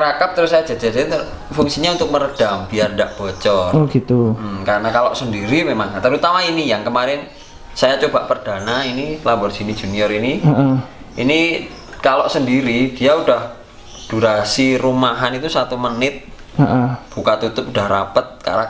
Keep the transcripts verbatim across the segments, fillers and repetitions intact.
Rakap terus aja, jadi fungsinya untuk meredam biar tidak bocor. Oh gitu. Hmm, karena kalau sendiri memang, terutama ini yang kemarin saya coba perdana ini Lamborghini Junior ini, uh -uh. ini kalau sendiri dia udah durasi rumahan itu satu menit, uh -uh. buka tutup udah rapet karakter.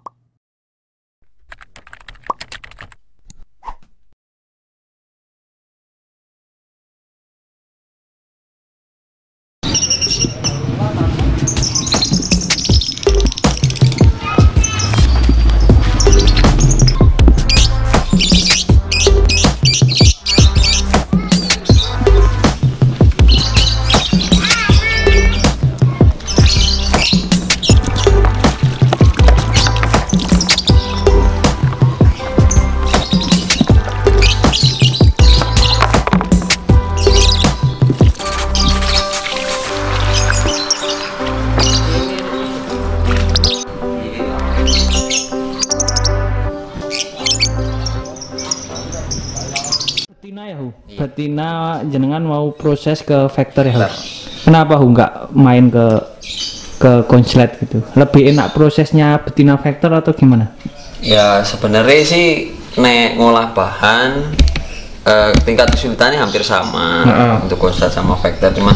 Betina ya Hu? Iya. Betina jenengan mau proses ke factor ya Hu? Kenapa Hu nggak main ke ke konslet gitu? Lebih enak prosesnya betina factor atau gimana? Ya sebenarnya sih nek ngolah bahan eh, tingkat kesulitannya hampir sama uh -uh. untuk konslet sama factor, cuma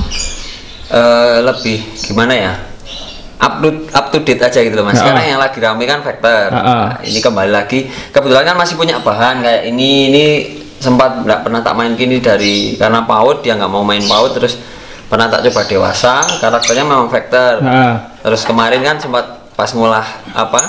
eh, lebih gimana ya? Up to, up to date aja gitu loh Mas. Sekarang uh -uh. yang lagi rame kan factor. Uh -uh. Nah, ini kembali lagi kebetulan kan masih punya bahan kayak ini ini sempat nggak pernah tak main gini dari karena PAUD, dia nggak mau main PAUD, terus pernah tak coba dewasa karakternya memang factor. Uh. Terus kemarin kan sempat pas ngolah apa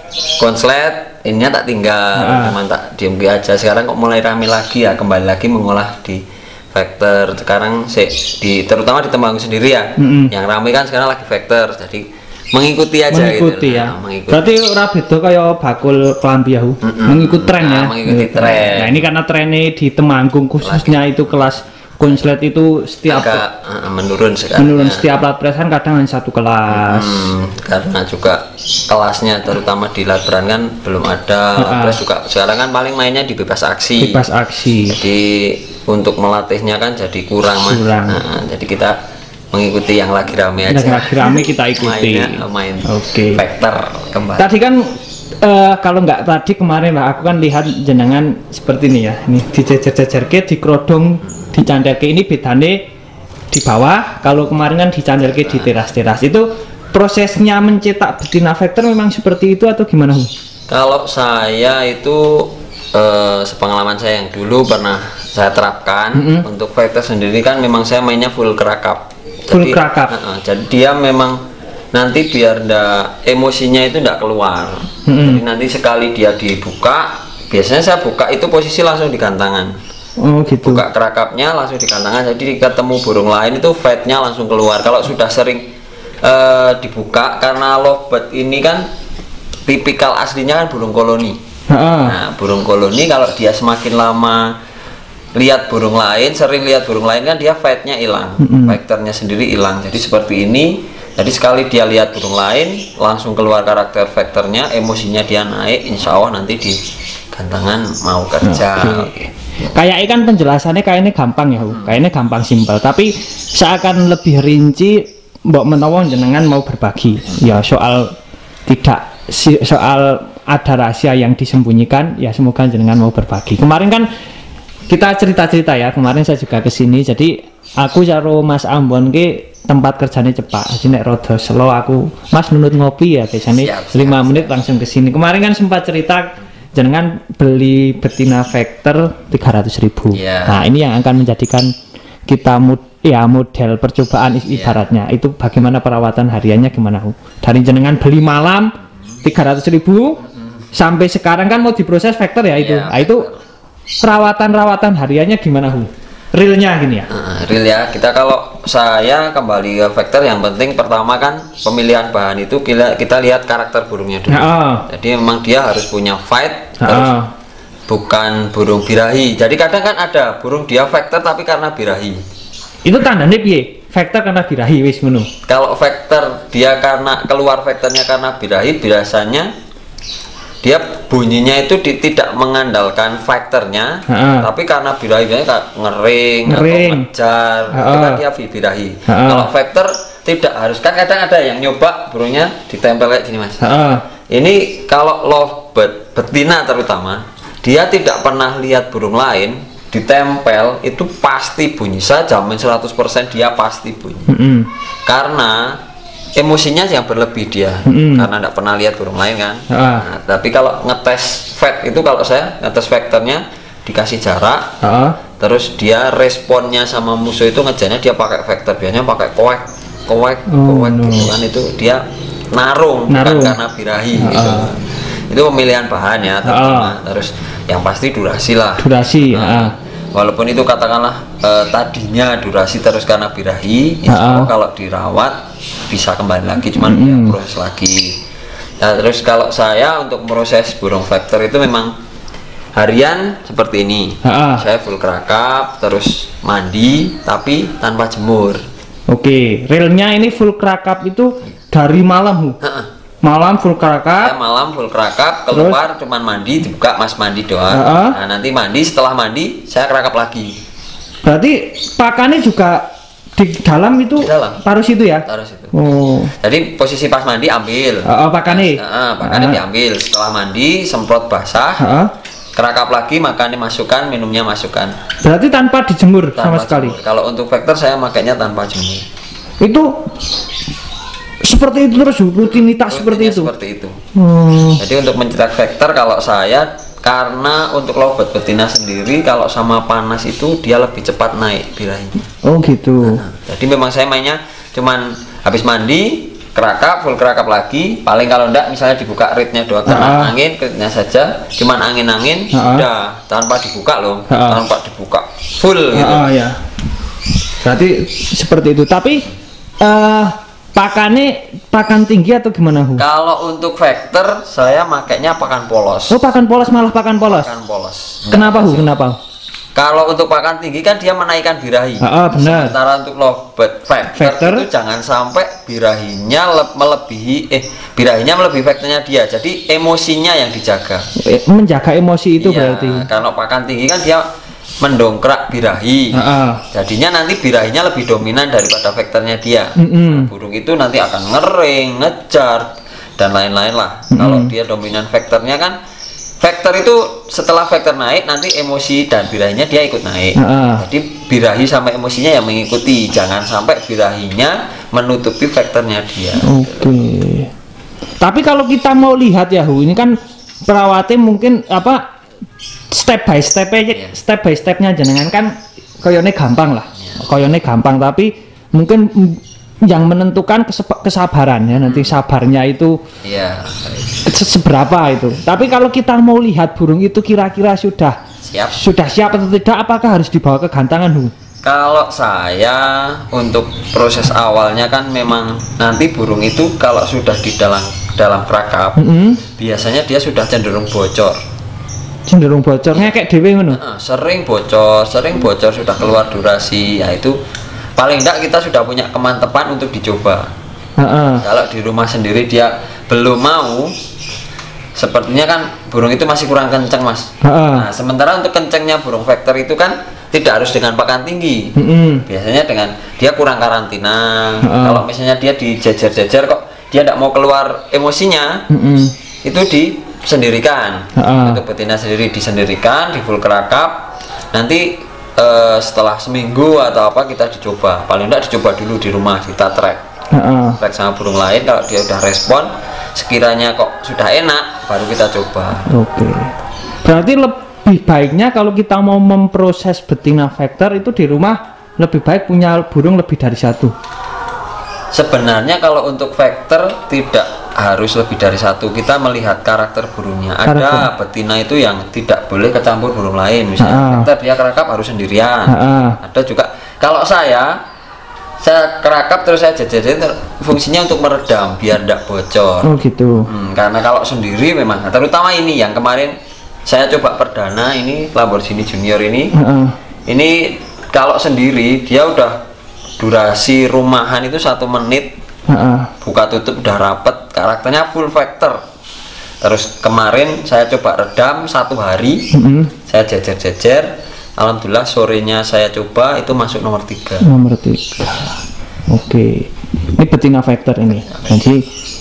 konslet ininya tak tinggal, uh. cuman tak diem aja. Sekarang kok mulai rame lagi ya, kembali lagi mengolah di factor. Sekarang sih di terutama di Temanggung sendiri ya, mm -hmm. yang rame kan sekarang lagi factor, jadi mengikuti aja mengikuti gitu. Ya. Nah, mengikuti. Berarti ora beda kaya bakul kelambi ya, mm -mm. mengikuti tren nah, ya. Mengikuti tren. Nah, ini karena trennya di Temanggung khususnya lagi. Itu kelas konslet itu setiap agak uh, menurun sekarang. Menurun ya. Setiap lat presan kadang hanya satu kelas. Hmm, karena juga kelasnya terutama di Latran kan belum ada. Uh, Terus juga sekarang kan paling mainnya di bebas aksi. Bebas aksi. Jadi untuk melatihnya kan jadi kurang, Mas. Kurang. Nah, jadi kita mengikuti yang lagi rame aja. Yang lagi rame kita ikuti. Mainnya, main Oke. Okay. Factor kembali. Tadi kan uh, kalau nggak tadi kemarin lah aku kan lihat jenengan seperti ini ya. Ini dijejer-jejer ke di kerodong, hmm. dicandelke ini bedane di bawah. Kalau kemarin kan dicandelke nah. di teras-teras. Itu prosesnya mencetak betina factor memang seperti itu atau gimana? Kalau saya itu uh, sepengalaman saya yang dulu pernah saya terapkan, mm -hmm. untuk factor sendiri kan memang saya mainnya full kerakap. Full jadi, kerakap. Uh, uh, jadi dia memang nanti biar ndak emosinya itu ndak keluar. Mm-hmm. Jadi nanti sekali dia dibuka, biasanya saya buka itu posisi langsung di gantangan. Oh gitu. Buka kerakapnya langsung di gantangan, jadi ketemu burung lain itu fatnya langsung keluar. Kalau sudah sering uh, dibuka karena lovebird ini kan tipikal aslinya kan burung koloni. Uh-uh. Nah burung koloni kalau dia semakin lama lihat burung lain, sering lihat burung lain kan dia fatnya hilang, mm-hmm. factornya sendiri hilang. Jadi seperti ini, jadi sekali dia lihat burung lain langsung keluar karakter factornya, emosinya dia naik, insya Allah nanti di gantangan mau kerja. Okay. Kayak ikan penjelasannya kayaknya gampang ya, hmm. kayaknya gampang simpel. Tapi seakan lebih rinci, mbok menawa jenengan mau berbagi ya soal tidak soal ada rahasia yang disembunyikan ya, semoga jenengan mau berbagi. Kemarin kan kita cerita-cerita ya, kemarin saya juga kesini, jadi aku karo Mas Ambon ke tempat kerjanya cepat, jadi nek rodo slow aku Mas nunut ngopi ya biasanya lima menit langsung kesini. Kemarin kan sempat cerita jenengan beli betina factor tiga ratus ribu. Yeah. Nah ini yang akan menjadikan kita mood, ya model percobaan ibaratnya. Yeah. Itu bagaimana perawatan hariannya gimana? Dari jenengan beli malam tiga ratus ribu mm-hmm. sampai sekarang kan mau diproses factor ya itu. Yeah, nah, itu perawatan-rawatan hariannya gimana Hu? Realnya gini ya? Uh, real ya, kita kalau saya kembali ke factor yang penting pertama kan pemilihan bahan itu kita, kita lihat karakter burungnya dulu. Uh. Jadi memang dia harus punya fight, uh. terus bukan burung birahi. Jadi kadang kan ada burung dia factor tapi karena birahi. Itu tandanya piye? Factor karena birahi wis ngono. Kalau factor dia karena keluar factornya karena birahi, biasanya dia bunyinya itu di, tidak mengandalkan faktornya, uh-uh. tapi karena birahi biasanya ngering, ngering atau ngejar, uh-uh. itu kan dia birahi. Uh-uh. Kalau faktor tidak harus, kan kadang ada yang nyoba burungnya ditempel kayak gini mas. Uh. Ini kalau lovebird betina terutama, dia tidak pernah lihat burung lain ditempel itu pasti bunyi. Saya jamin seratus persen dia pasti bunyi. Mm -hmm. Karena emosinya yang berlebih dia, mm -hmm. karena tidak pernah lihat burung lain kan. Uh. Nah, tapi kalau ngetes vet itu, kalau saya ngetes vektornya dikasih jarak, uh. terus dia responnya sama musuh itu ngejarnya dia pakai vektor, biasanya pakai koek, koek, oh, koek no. gitu kan, itu dia narung, narung. bukan karena birahi. Uh. Gitu. Itu pemilihan bahan ya, terutama. Uh. Terus yang pasti durasi lah. Durasi. Nah, uh. Walaupun itu katakanlah uh, tadinya durasi terus karena birahi, insya Allah uh. kalau dirawat bisa kembali lagi, cuman mm. ya, proses lagi. Nah, terus kalau saya untuk proses burung vektor itu memang harian seperti ini. Uh. Saya full kerakap, terus mandi, tapi tanpa jemur. Oke, realnya ini full kerakap itu dari malam, uh. malam full kerakap. Saya malam full kerakap, keluar terus? Cuman mandi, dibuka mas mandi doang. Uh. Nah, nanti mandi, setelah mandi saya kerakap lagi. Berarti pakannya juga di dalam itu, di dalam. Parus itu ya? Parus itu. Oh. Jadi posisi pas mandi ambil. Uh, uh, pakannya? Nah, pakannya uh. diambil. Setelah mandi semprot basah. Uh. Kerakap lagi, makannya masukkan, minumnya masukkan. Berarti tanpa dijemur tanpa sama sekali. Jemur. Kalau untuk vektor saya makanya tanpa jemur. Itu seperti itu terus, rutinitas seperti itu. Seperti itu. Hmm. Jadi untuk mencetak vektor kalau saya, karena untuk lovebird betina sendiri kalau sama panas itu dia lebih cepat naik birahinya. Oh gitu. Nah, jadi memang saya mainnya cuman habis mandi kerakap, full kerakap lagi, paling kalau enggak misalnya dibuka reednya doang, kena angin, reednya saja cuman angin-angin, udah tanpa dibuka loh, uh-uh. tanpa dibuka full uh-uh, gitu. Ya. Berarti seperti itu. Tapi uh, pakannya pakan tinggi atau gimana Hu? Kalau untuk vektor saya makainya pakan polos. Oh pakan polos, malah pakan polos. Pakan polos. Kenapa Hu? Kenapa? Kalau untuk pakan tinggi kan dia menaikkan birahi. Ah, benar. Sementara untuk lovebird vektor itu jangan sampai birahinya melebihi eh birahinya melebihi vektornya dia. Jadi emosinya yang dijaga. Menjaga emosi itu iya, berarti. Kalau pakan tinggi kan dia mendongkrak birahi. Ah, jadinya nanti birahinya lebih dominan daripada vektornya dia. Mm -hmm. Nah, burung itu nanti akan ngering, ngejar dan lain-lain lah. Mm -hmm. Kalau dia dominan vektornya kan, vektor itu setelah vektor naik nanti emosi dan birahinya dia ikut naik. Uh. Jadi birahi sama emosinya yang mengikuti, jangan sampai birahinya menutupi vektornya dia. Oke. Okay. Tapi kalau kita mau lihat ya Hu, ini kan perawatnya mungkin apa step by step aja, yeah. step by stepnya jenengan kan koyone gampang lah, yeah. koyone gampang, tapi mungkin yang menentukan kesabaran ya, nanti sabarnya itu ya seberapa itu. Tapi kalau kita mau lihat burung itu kira-kira sudah siap sudah siap atau tidak, apakah harus dibawa ke gantangan Hu? Kalau saya untuk proses awalnya kan memang nanti burung itu kalau sudah di dalam dalam kerakap, mm -hmm. biasanya dia sudah cenderung bocor. Cenderung bocornya kayak dewe ngono. Nah, sering bocor, sering bocor sudah keluar durasi, yaitu paling enggak kita sudah punya kemantepan untuk dicoba. Uh-uh. Kalau di rumah sendiri dia belum mau, sepertinya kan burung itu masih kurang kenceng mas. Uh-uh. Nah sementara untuk kencengnya burung vektor itu kan tidak harus dengan pakan tinggi. Uh-uh. Biasanya dengan dia kurang karantina. Uh-uh. Kalau misalnya dia dijejer-jejer kok dia tidak mau keluar emosinya, uh-uh. itu disendirikan. Uh-uh. Untuk betina sendiri disendirikan, di full kerakap. Nanti Uh, setelah seminggu atau apa kita dicoba, paling enggak dicoba dulu di rumah, kita track uh-uh. track sama burung lain. Kalau dia udah respon, sekiranya kok sudah enak, baru kita coba. Oke, okay. Berarti lebih baiknya kalau kita mau memproses betina vektor itu di rumah, lebih baik punya burung lebih dari satu. Sebenarnya kalau untuk vektor tidak harus lebih dari satu, kita melihat karakter burungnya. Karakter. Ada betina itu yang tidak boleh kecampur burung lain, misalnya vektor dia kerakap harus sendirian. Ha-ha. Ada juga kalau saya saya kerakap terus saya jajarin, fungsinya untuk meredam biar tidak bocor. Oh gitu. Hmm, karena kalau sendiri memang, terutama ini yang kemarin saya coba perdana ini Lamborghini Junior ini, Ha-ha. ini kalau sendiri dia udah durasi rumahan itu satu menit, uh-uh. buka tutup udah rapet, karakternya full vektor. Terus kemarin saya coba redam satu hari, uh-uh. saya jejer-jejer, alhamdulillah sorenya saya coba itu masuk nomor tiga. Nomor tiga, oke. Okay. Ini betina factor ini. Jadi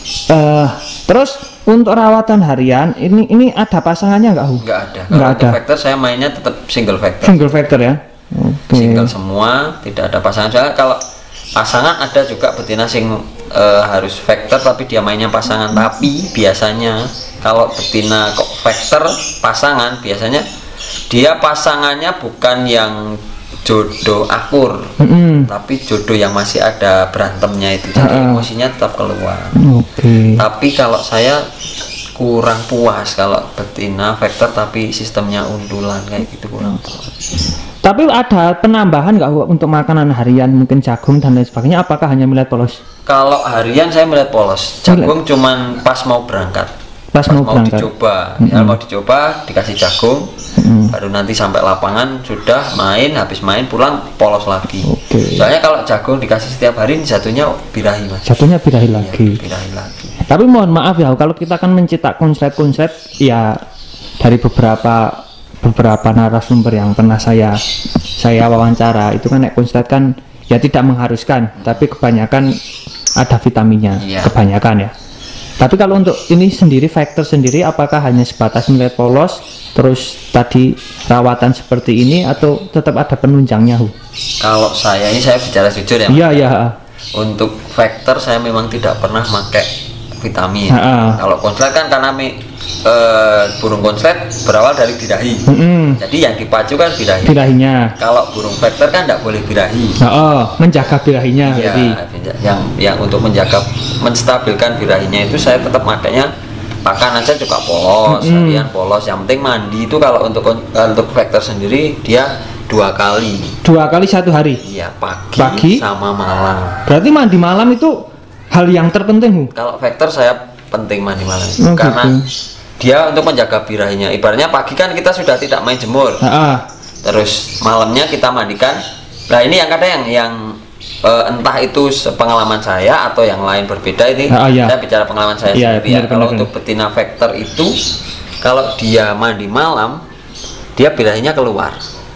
uh, terus untuk rawatan harian ini ini ada pasangannya nggak? Nggak ada. Nggak Kalau ada. untuk factor saya mainnya tetap single factor. Single factor ya. Okay. Single semua, tidak ada pasangan. Soalnya kalau pasangan ada juga betina sing uh, harus factor tapi dia mainnya pasangan. Tapi biasanya kalau betina kok factor pasangan biasanya dia pasangannya bukan yang jodoh akur, mm-hmm. tapi jodoh yang masih ada berantemnya itu, jadi uh-uh. emosinya tetap keluar. Okay. Tapi kalau saya kurang puas kalau betina factor tapi sistemnya undulan kayak gitu, kurang puas. Tapi ada penambahan nggak untuk makanan harian, mungkin jagung dan lain sebagainya? Apakah hanya millet polos? Kalau harian saya millet polos, jagung millet. Cuman pas mau berangkat. Pas, pas mau, mau berangkat. dicoba, mm-hmm. ya, mau dicoba dikasih jagung, mm-hmm. baru nanti sampai lapangan sudah main, habis main pulang polos lagi. Okay. Soalnya kalau jagung dikasih setiap hari, satunya birahi mas. Satunya birahi lagi. Ya, birahi lagi. Tapi mohon maaf ya, kalau kita kan mencetak konslet-konslet ya dari beberapa beberapa narasumber yang pernah saya saya wawancara itu kan naik konslet kan ya tidak mengharuskan, hmm. tapi kebanyakan ada vitaminnya, ya. Kebanyakan ya. Tapi kalau untuk ini sendiri, factor sendiri, apakah hanya sebatas millet polos, terus tadi rawatan seperti ini, atau tetap ada penunjangnya? Hu? Kalau saya ini saya bicara jujur ya. Iya ya. Untuk factor saya memang tidak pernah pakai vitamin. Ha-ha. Kalau konslet kan karena mi, e, burung konslet berawal dari birahi. Mm-hmm. Jadi yang dipacu kan birahi. Birahinya. Kalau burung factor kan tidak boleh birahi. Oh, menjaga birahinya. Ya, jadi. yang yang untuk menjaga menstabilkan birahinya itu saya tetap makanya pakan aja juga polos, mm-hmm. harian polos. Yang penting mandi itu kalau untuk untuk factor sendiri dia dua kali. Dua kali satu hari. Iya, pagi, pagi sama malam. Berarti mandi malam itu hal yang terpenting. Kalau factor saya penting mandi malam oh, karena gitu. Dia untuk menjaga birahinya. Ibaratnya pagi kan kita sudah tidak main jemur, Ha-ha. terus malamnya kita mandikan. Nah ini yang kadang yang yang uh, entah itu pengalaman saya atau yang lain berbeda ini. Ha, ya. Saya bicara pengalaman saya ya, sendiri. Ya. Kalau untuk betina factor itu, kalau dia mandi malam, dia birahinya keluar.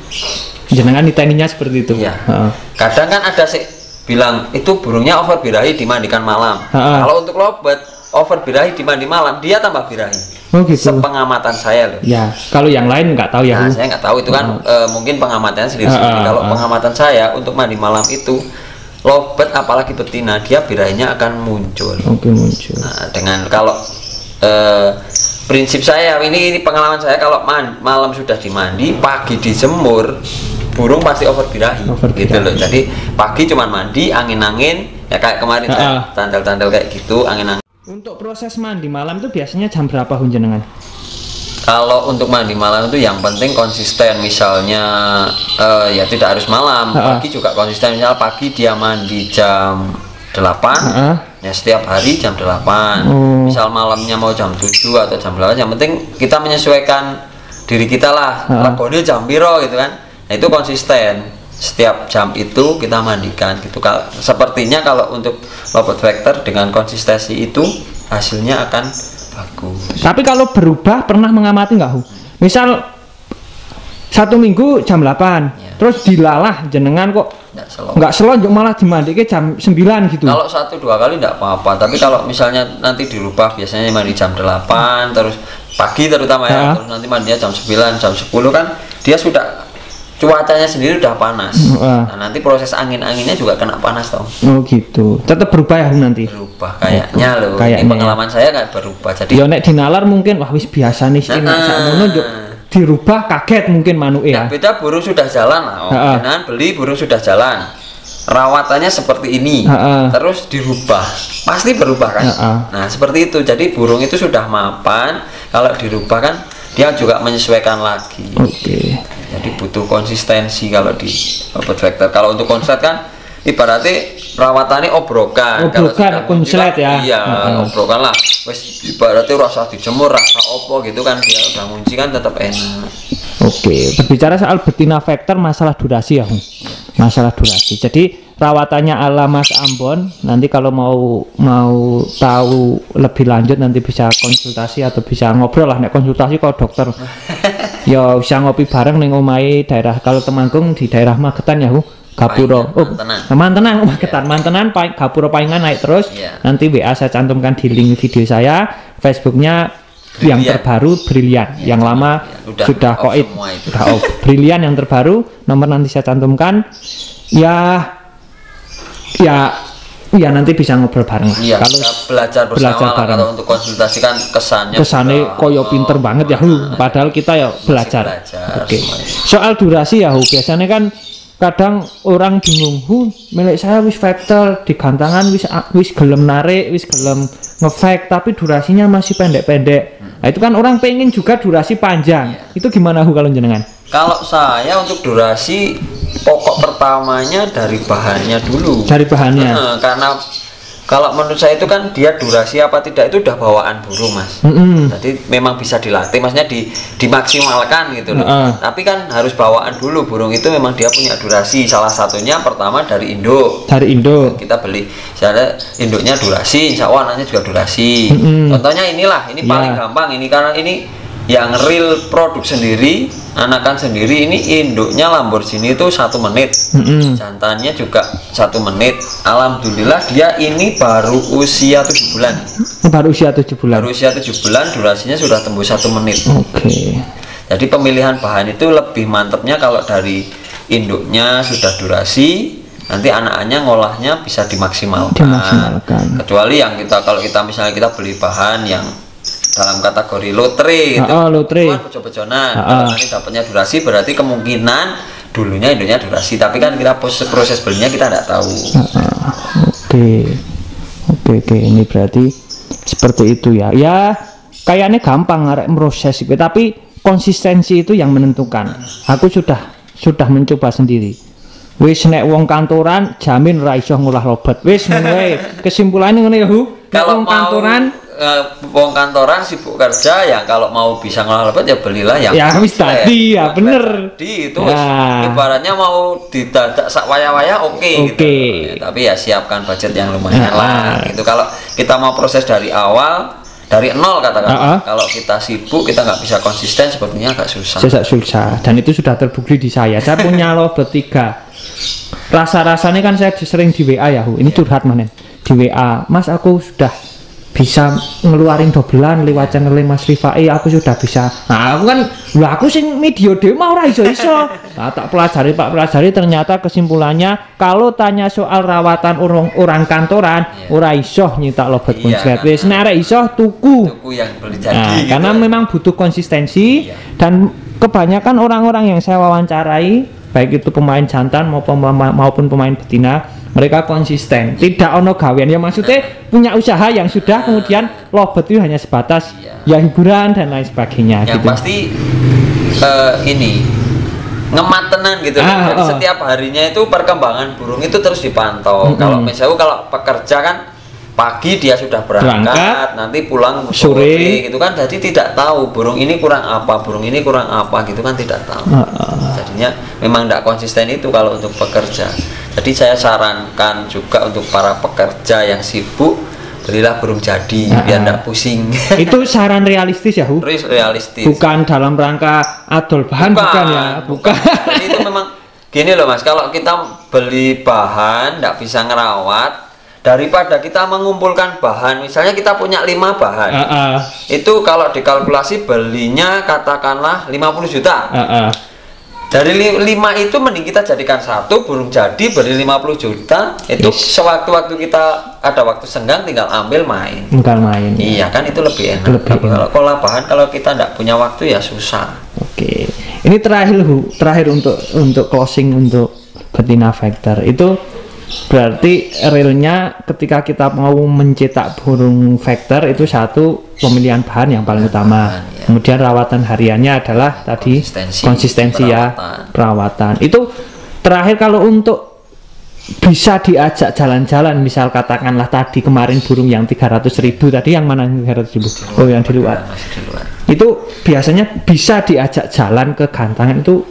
Jenengan niteninya seperti itu. Iya. Kadang kan ada sih bilang itu burungnya over birahi dimandikan malam. Ha-ha. Kalau untuk lobet over birahi dimandi malam, dia tambah birahi. Oh gitu. Sepengamatan saya loh. Ya, kalau yang lain nggak tahu ya. Nah, saya nggak tahu itu kan uh, uh, mungkin pengamatannya sendiri-sendiri. Uh, uh, kalau uh. pengamatan saya untuk mandi malam itu lobet apalagi betina dia birahinya akan muncul. Oke, muncul. Nah, dengan kalau uh, prinsip saya ini, ini pengalaman saya kalau man, malam sudah dimandi, pagi dijemur, burung pasti over birahi. Over gitu birahi. Loh. Jadi pagi cuman mandi, angin-angin ya kayak kemarin uh, saya tandal-tandal kayak gitu, angin-angin. Untuk proses mandi malam itu biasanya jam berapa Jenengan? Kalau untuk mandi malam itu yang penting konsisten, misalnya uh, ya tidak harus malam, ha-ha. Pagi juga konsisten. Misal pagi dia mandi jam delapan, ha-ha. Ya setiap hari jam delapan. Oh. Misal malamnya mau jam tujuh atau jam delapan, yang penting kita menyesuaikan diri kita lah. Lakonnya jam piro gitu kan. Nah itu konsisten. Setiap jam itu kita mandikan gitu. Sepertinya kalau untuk lobet factor dengan konsistensi itu hasilnya akan bagus. Tapi kalau berubah pernah mengamati nggak? Misal satu minggu jam delapan, ya. Terus dilalah jenengan kok nggak selonjok malah dimandi ke jam sembilan gitu. Kalau satu dua kali nggak apa-apa, tapi kalau misalnya nanti dirubah biasanya mandi jam delapan, terus pagi terutama ya, ya. Terus nanti mandinya jam sembilan, jam sepuluh kan dia sudah cuacanya sendiri udah panas. Uh. Nah, nanti proses angin-anginnya juga kena panas toh. Oh gitu. Tetap berubah ya nanti. Berubah kayaknya oh, loh. Kayaknya. Ini pengalaman saya nggak berubah. Jadi ya nek dinalar mungkin wah wis biasa nih sih. Nah, sakmono dirubah kaget mungkin manuke ya. Nah, beda burung sudah jalan lah. Oh, uh. Jenengan beli burung sudah jalan. Rawatannya seperti ini. Uh. Terus dirubah. Pasti berubah kan? Uh. Nah, seperti itu. Jadi burung itu sudah mapan, kalau dirubah kan dia juga menyesuaikan lagi. Oke. Okay. Jadi butuh konsistensi kalau di lobet factor. Kalau untuk konslet kan ibaratnya rawatannya obrokan. Obrokan konslet ya. Iya, uh-huh. obrokan lah. Wes ibaratnya rasa dijemur, rasa opo gitu kan dia udah ngunci kan tetap enak. Oke, berbicara soal betina factor masalah durasi ya, masalah durasi. Jadi rawatannya ala Mas Ambon. Nanti kalau mau mau tahu lebih lanjut nanti bisa konsultasi atau bisa ngobrol lah. Nek konsultasi kalau dokter. Ya bisa ngopi bareng ning omahe daerah kalau Temanggung di daerah Magetan ya, Gapura. Oh, mantenan. Mantenan, oh, ketan mantenan, Gapura Paingan naik terus. Yeah. Nanti W A saya cantumkan di link video saya, Facebooknya yang terbaru Brilian, yang lama ya, udah sudah koit, sudah off. Brilian yang terbaru, nomor nanti saya cantumkan. Ya, ya, ya nanti bisa ngobrol bareng. Iya, kalau belajar bersama belajar bareng. Kalau untuk konsultasi kan kesannya kesannya koyo pinter banget ya, hu. Padahal kita ya belajar. belajar Oke. Okay. Soal durasi ya, hu. Biasanya kan kadang orang bingung, hu, milik saya wis factor di gantangan wis wis gelem narik, wis gelem ngefake, tapi durasinya masih pendek-pendek. Hmm. Nah, itu kan orang pengen juga durasi panjang. Iya. Itu gimana hu kalau jenengan? Kalau saya untuk durasi pokok pertamanya dari bahannya dulu. Dari bahannya. Nah, karena kalau menurut saya itu kan dia durasi apa tidak itu udah bawaan burung, Mas. Mm-hmm. Jadi memang bisa dilatih, maksudnya di, dimaksimalkan gitu loh. Uh-uh. Tapi kan harus bawaan dulu, burung itu memang dia punya durasi. Salah satunya pertama dari induk. Dari induk. Kita beli, misalnya induknya durasi, insya Allah anaknya juga durasi. Mm-hmm. Contohnya inilah, ini yeah. paling gampang ini karena ini yang real produk sendiri, anakan sendiri. Ini induknya Lamborghini itu satu menit, mm-hmm. jantannya juga satu menit. Alhamdulillah dia ini baru usia tujuh bulan. Baru usia tujuh bulan. Baru usia tujuh bulan, durasinya sudah tembus satu menit. Oke. Okay. Jadi pemilihan bahan itu lebih mantepnya kalau dari induknya sudah durasi, nanti anak-anaknya ngolahnya bisa dimaksimalkan. Dimaksimalkan. Kecuali yang kita kalau kita misalnya kita beli bahan yang dalam kategori lotre itu oh, lotre. Bejo-bejonan. Kalau nanti dapatnya durasi berarti kemungkinan dulunya induknya durasi, tapi kan kita proses, proses belinya kita tidak tahu. Oke, oke, oke. Ini berarti seperti itu ya. Ya, kayaknya gampang ngarek proses itu, tapi konsistensi itu yang menentukan. Aku sudah sudah mencoba sendiri. Wis nek wong kantoran jamin ra iso ngolah lobet. Wis ngono wae. Kesimpulannya ngono ya, Hu. Kalau wong kantoran Uh, wong kantoran sibuk kerja ya, kalau mau bisa ngolah lobet ya belilah yang ya wis tadi ya bener tadi itu ya. Ibaratnya mau didadak sak waya-waya oke okay, okay. gitu ya, tapi ya siapkan budget yang lumayan ya. lah gitu. Kalau kita mau proses dari awal dari nol katakan, uh -uh. kalau kita sibuk kita nggak bisa konsisten sepertinya agak susah. Susah susah dan itu sudah terbukti di saya. Saya punya lobet tiga. Rasa-rasanya kan saya sering di W A ya, Hu. Ini yeah. curhat manen di W A, Mas aku sudah bisa ngeluarin dobelan lewat channel Mas Rifai, aku sudah bisa. Nah aku kan, lah aku sing video demo ora iso-iso. Nah tak pelajari pak pelajari ternyata kesimpulannya kalau tanya soal rawatan orang orang kantoran, yeah. ora iso nyetak lobet konslet. Wis nek arek iso tuku. Tuku yang beli jadi. Nah, gitu karena ya. memang butuh konsistensi yeah. dan kebanyakan orang-orang yang saya wawancarai, baik itu pemain jantan maupun maupun pemain betina, mereka konsisten, tidak ono gawean ya, maksudnya punya usaha yang sudah kemudian lobet itu hanya sebatas iya. ya hiburan dan lain sebagainya. Yang gitu. pasti uh, ini ngematenan gitu. Ah, Jadi oh. setiap harinya itu perkembangan burung itu terus dipantau. Mm-hmm. Kalau misalnya kalau pekerja kan pagi dia sudah berangkat, berangkat nanti pulang sore gitu kan, jadi tidak tahu burung ini kurang apa, burung ini kurang apa gitu kan, tidak tahu. Uh, uh. Jadinya memang tidak konsisten itu kalau untuk pekerja. Jadi saya sarankan juga untuk para pekerja yang sibuk, belilah burung jadi uh, biar tidak pusing. Itu saran realistis ya, Hu? Realistis. Bukan dalam rangka adol bahan, bukan, bukan ya, bukan. Jadi itu memang gini loh Mas, kalau kita beli bahan tidak bisa ngerawat, daripada kita mengumpulkan bahan, misalnya kita punya lima bahan, uh, uh. itu kalau dikalkulasi belinya katakanlah lima puluh juta. Uh, uh. Dari lima itu mending kita jadikan satu burung jadi beri lima puluh juta, itu yes. sewaktu-waktu kita ada waktu senggang tinggal ambil main. Tinggal main. Iya kan itu lebih enak. Lebih kalau kolah bahan kalau kita tidak punya waktu ya susah. Oke. Ini terakhir Hu, terakhir untuk untuk closing untuk betina factor itu. Berarti realnya ketika kita mau mencetak burung factor itu satu pemilihan bahan yang paling utama, bahan, ya. Kemudian rawatan hariannya adalah tadi konsistensi, konsistensi perawatan. ya perawatan. Itu terakhir kalau untuk bisa diajak jalan-jalan, misal katakanlah tadi kemarin burung yang tiga ratus ribu tadi, yang mana tiga ratus ribu? Oh yang di luar. Masih di luar. Itu biasanya bisa diajak jalan ke gantangan itu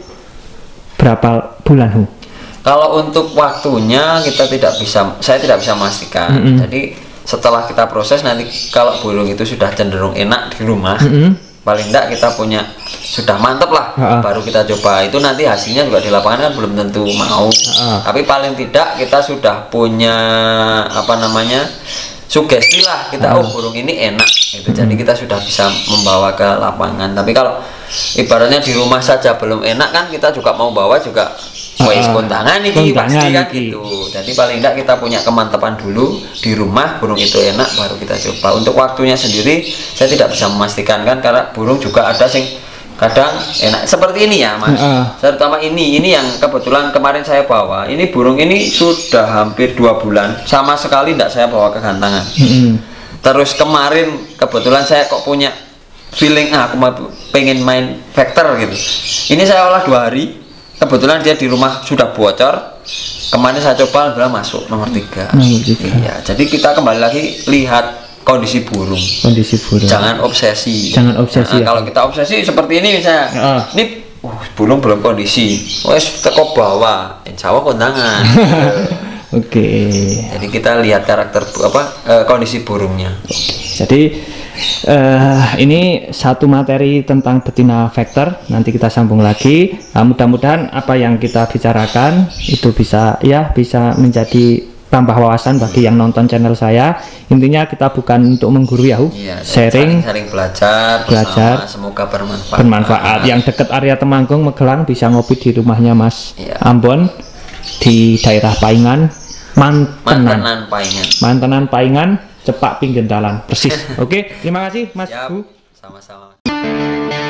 berapa bulan, Hu? Kalau untuk waktunya kita tidak bisa, saya tidak bisa memastikan. Mm-hmm. Jadi setelah kita proses nanti kalau burung itu sudah cenderung enak di rumah, mm-hmm. paling enggak kita punya sudah mantep lah, uh-uh. baru kita coba. Itu nanti hasilnya juga di lapangan kan belum tentu mau, uh-uh. tapi paling tidak kita sudah punya apa namanya sugesti lah kita, uh-uh. oh burung ini enak itu, uh-uh. jadi kita sudah bisa membawa ke lapangan. Tapi kalau ibaratnya di rumah saja belum enak kan kita juga mau bawa juga wes kondangan iki pasti kan gitu. Jadi paling enggak kita punya kemantapan dulu di rumah, burung itu enak baru kita coba. Untuk waktunya sendiri saya tidak bisa memastikan kan, karena burung juga ada sing kadang enak seperti ini ya Mas. Uh. Terutama ini, ini yang kebetulan kemarin saya bawa. Ini burung ini sudah hampir dua bulan sama sekali tidak saya bawa ke gantangan. Uh. Terus kemarin kebetulan saya kok punya feeling ah, aku mau pengen main vector gitu. Ini saya olah dua hari. Kebetulan dia di rumah sudah bocor. Kemarin saya coba alhamdulillah masuk nomor tiga. Iya, jadi kita kembali lagi lihat kondisi burung. Kondisi burung. Jangan obsesi. Jangan obsesi. Nah, ya. Kalau kita obsesi seperti ini misalnya, uh. ini uh, burung belum kondisi, wes teko bawah, insya Allah kondangan. Oke. Okay. Jadi kita lihat karakter apa uh, kondisi burungnya. Jadi Uh, ini satu materi tentang betina vector, nanti kita sambung lagi. Nah, mudah-mudahan apa yang kita bicarakan itu bisa ya bisa menjadi tambah wawasan bagi yang nonton channel saya. Intinya kita bukan untuk menggurui ya, iya, sharing, sharing belajar, belajar. Semoga bermanfaat. Bermanfaat. Yang dekat area Temanggung, Magelang bisa ngopi di rumahnya Mas iya. Ambon di daerah Paingan, Mantenan. Mantenan Paingan. Mantenan Paingan. Cepak pinggir dalan persis. Oke, terima kasih Mas Bu. Sama-sama.